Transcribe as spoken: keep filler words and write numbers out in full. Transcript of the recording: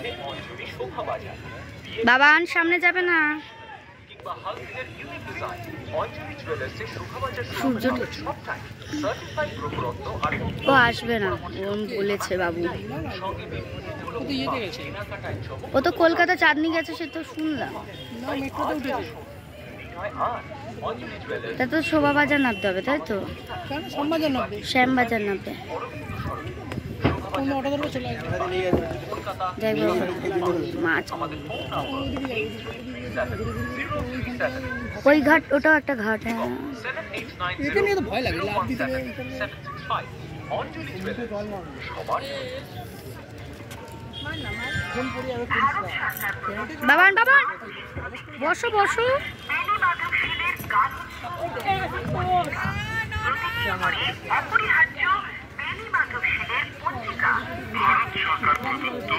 বাবান সামনে যাবে না। ও আসবে না, ও বলেছে বাবু। ও তো কলকাতা চাঁদনি গেছে, সে তো শুনলাম। তা তো শোভাবাজার নামতে হবে, তাই তো? শ্যামবাজার নামবে। দেখবো মাছ, ওই ঘাট, ওটাও একটা ঘাট। হ্যাঁ, বাবান বাবান বসো বসো। অপরিহার্য বেলি মাধব শীলের পত্রিকা